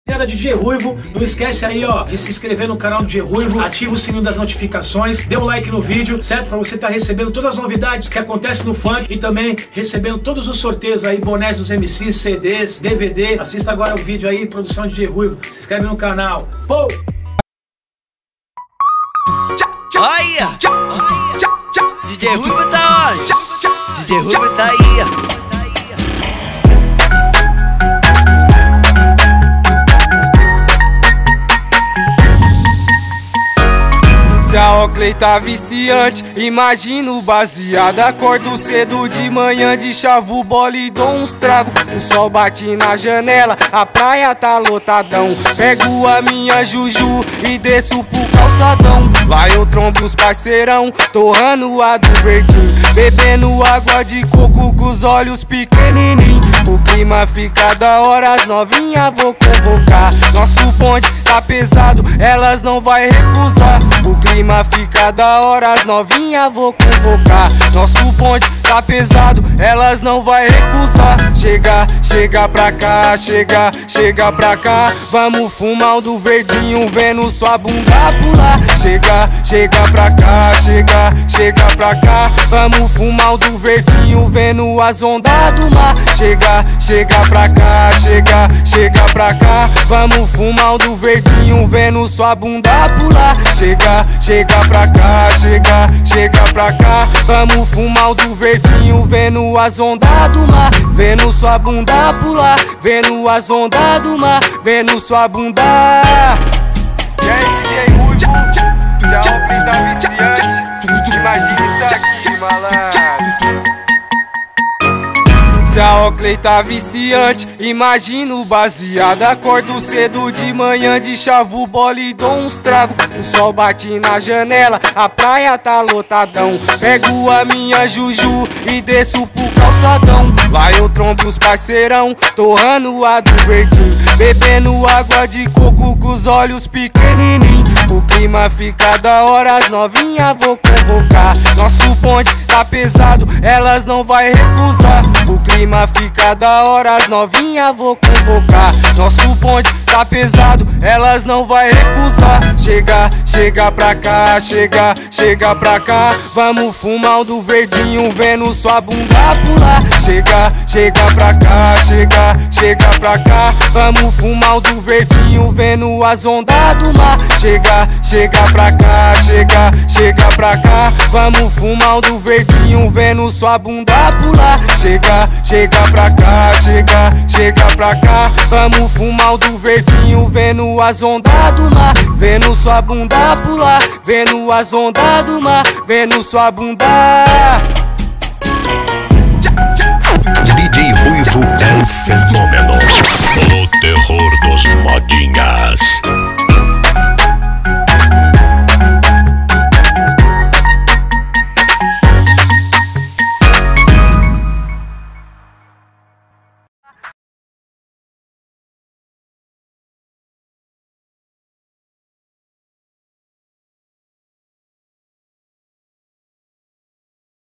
DJ Ruivo, não esquece aí, ó, de se inscrever no canal do DJ Ruivo, ativa o sininho das notificações, dê um like no vídeo, certo? Pra você estar recebendo todas as novidades que acontecem no funk e também recebendo todos os sorteios aí, bonés dos MCs, CDs, DVD. Assista agora o vídeo aí, produção de DJ Ruivo, se inscreve no canal. Pô! Olha! DJ Ruivo tá onde? DJ Ruivo tá aí. Se a Oakley tá viciante, imagino baseado. Acordo cedo de manhã, de chavo bola e dou uns trago. O sol bate na janela, a praia tá lotadão. Pego a minha juju e desço pro calçadão. Lá eu trombo os parceirão, torrando a do verdinho, bebendo água de coco com os olhos pequenininhos. O clima fica da hora, as novinha vou convocar. Nosso bonde tá pesado, elas não vai recusar. O clima fica da hora, as novinha vou convocar. Nosso bonde tá pesado, elas não vai recusar. Chega pra cá, chega pra cá. Vamos fumar um do verdinho, vendo sua bunda pular. Chega pra cá, chega pra cá. Vamos fumar um do verdinho, vendo as ondas do mar. Chega pra cá, chega pra cá. Vamos fumar um do verdinho, vendo sua bunda pular. Chega pra cá, chega pra cá. Vamos fumar um do verdinho, vendo as ondas do mar. Vendo sua bunda pular, vendo as ondas do mar. Vendo sua bunda. E aí, DJ Ruivo, se a Oakley tá viciante, imagina isso aqui, malandro. Se a Oakley tá viciante, imagino baseado. Acordo cedo de manhã, de chavo bola e dou uns trago. O sol bate na janela, a praia tá lotadão. Pego a minha juju e desço pro calçadão. Lá eu trombo os parceirão, torrando a do verdinho, bebendo água de coco com os olhos pequenininhos. O clima fica da hora, as novinha vou convocar. Nosso bonde tá pesado, elas não vai recusar. O clima fica da hora, as novinha vou convocar. Nosso bonde tá pesado, elas não vai recusar. Chega pra cá, chega pra cá. Vamos fumar um do verdinho, vendo sua bunda pular. Chega pra cá, chega pra cá. Vamos fumar um do verdinho, vendo as ondas do mar. Chega pra cá, chega pra cá. Vamos fumar um do verdinho, vendo sua bunda pular. Chega pra cá, chega pra cá. Vamos fumar um do verdinho, vendo as ondas do mar. Vendo sua bunda pular, vendo as ondas do mar. Vendo sua bunda. DJ Ruivo é o fim.